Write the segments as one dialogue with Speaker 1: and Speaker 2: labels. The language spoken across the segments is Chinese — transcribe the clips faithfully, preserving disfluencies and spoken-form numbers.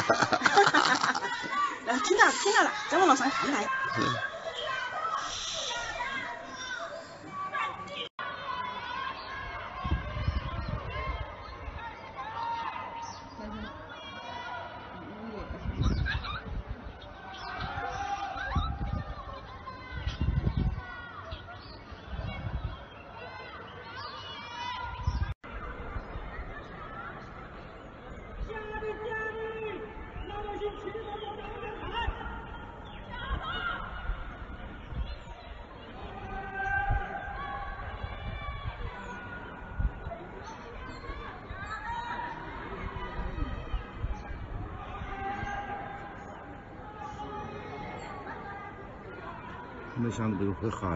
Speaker 1: 然后听到听到了，再往楼上看看。嗯
Speaker 2: 没想到这个会喊。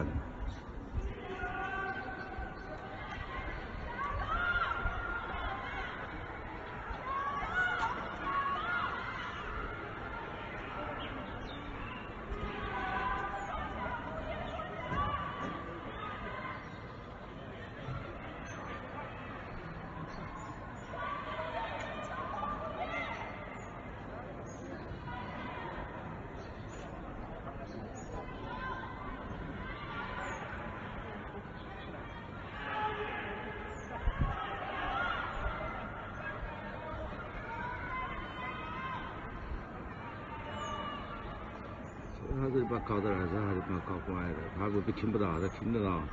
Speaker 2: 他这把搞到来这还是把搞乖的，他不听不到，他听得到。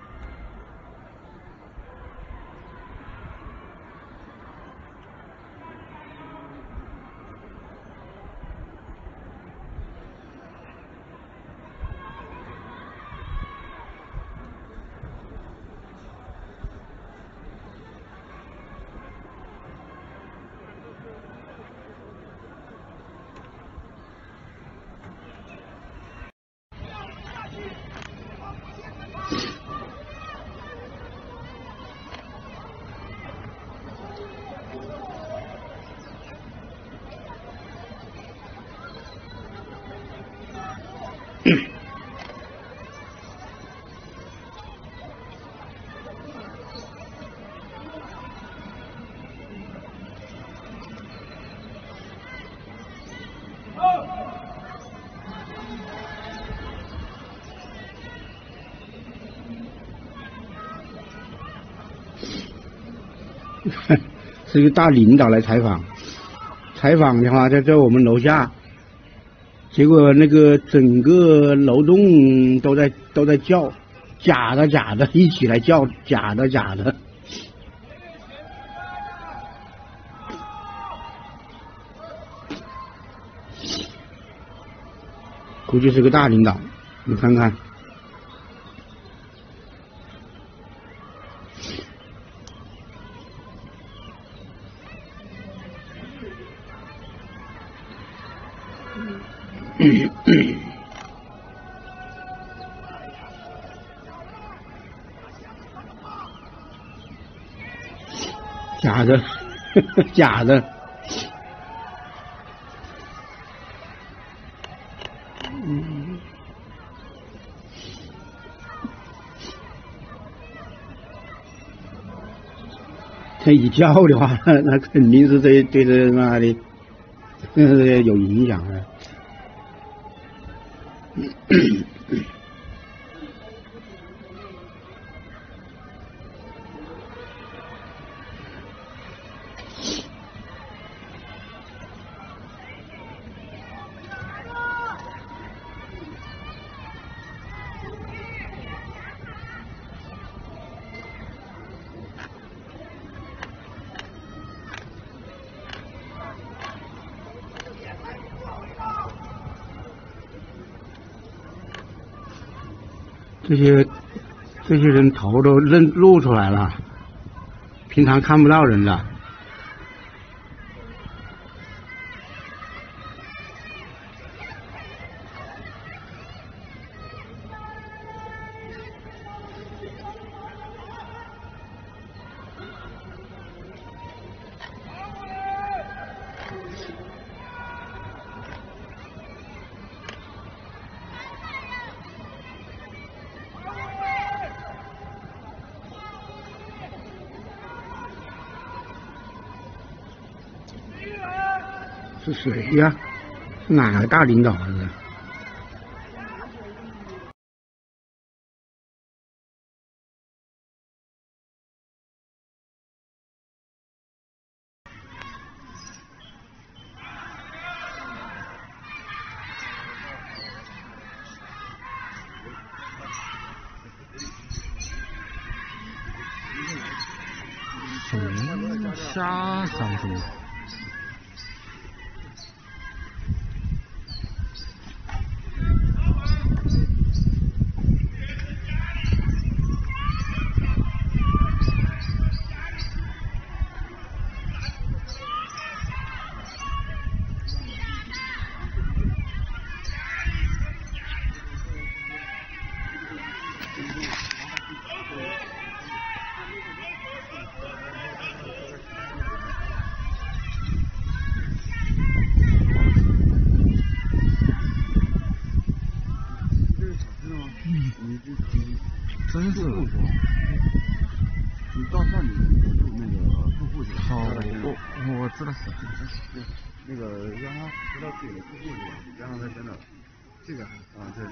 Speaker 3: 是一个大领导来采访，采访的话在在我们楼下，结果那个整个楼栋都在都在叫，假的假的，一起来叫，假的假的。估计是个大领导，你看看。假的，假的。嗯。他一叫的话，那肯定是对对这妈的，有影响的。这些这些人头都认露出来了，平常看不到人的。 是谁呀？是哪个大领导啊？是？
Speaker 4: 嗯，瞎想什么？真是，你
Speaker 2: 到上面住那个住户去。
Speaker 4: 好，我我知道是。
Speaker 2: 那个让他回到自己的住户去，然后他真的，这个啊对，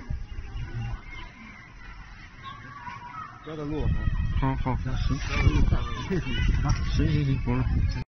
Speaker 2: 交的路还。
Speaker 4: 好好，行，
Speaker 2: 交的路大，
Speaker 4: 啊，行行行，不了。